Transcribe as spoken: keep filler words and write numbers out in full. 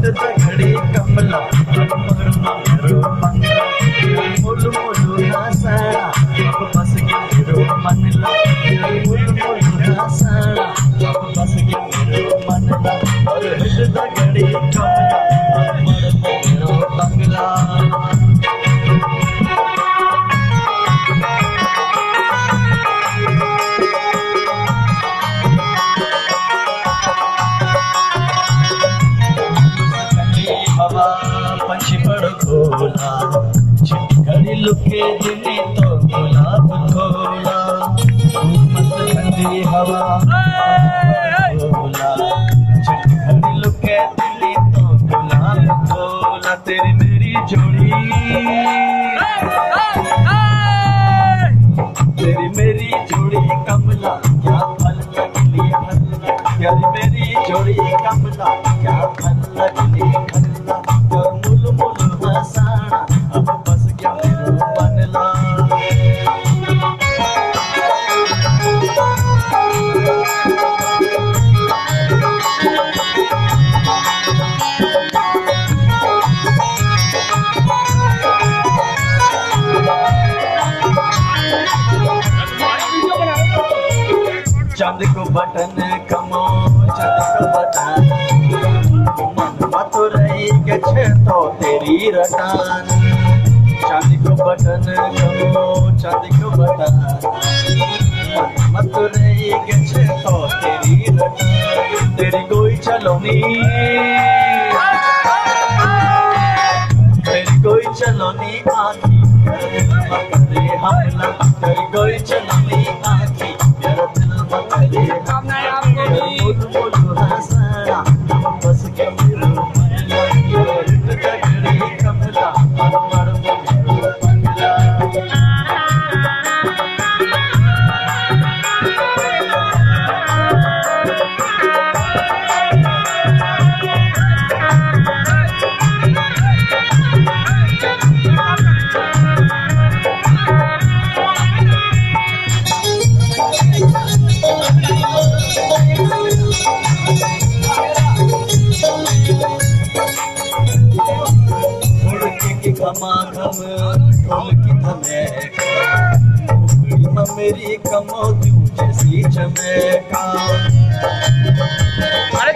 घड़ी कमला मर मेरो मंगला मुल मुल नासाड़ा अब बस गया मेरो मनला मुल मुल नासाड़ा अब बस गया मेरो मनला और हिटता घड़ी कमला मर मेरो मंगला पंछी पड़ खोला घड़ी लुके दिली तो गुलाब खोला मस्त ठंडी हवा खोला घड़ी लुके दिली तो गुलाब खोला तेरी मेरी जोड़ी तेरी मेरी जोड़ी कमला क्या फल लगली हल्ला तेरी मेरी जोड़ी कमला क्या फल लगली हल्ला मुल मुल हसाना अब बस गया मेरो मनला चांद को बटन कमो चांद को बटन मन मत रही गछे तो तेरी रटान चांद को बटन कमो चांद को बटन मन मत रही गछे तो तेरी रटान तेरी कोई चलोनी तेरी कोई चलोनी आखी करे हमला तेरी कोई चलोनी आखी मेरा दिल मकरे मुल मुल हंसना बस के मेरो मनला हिटता घड़ी कमला मर मेरो मंगला घमाघम ढोल की धमेका उंगली में मेरी कमो जैसी चमेका।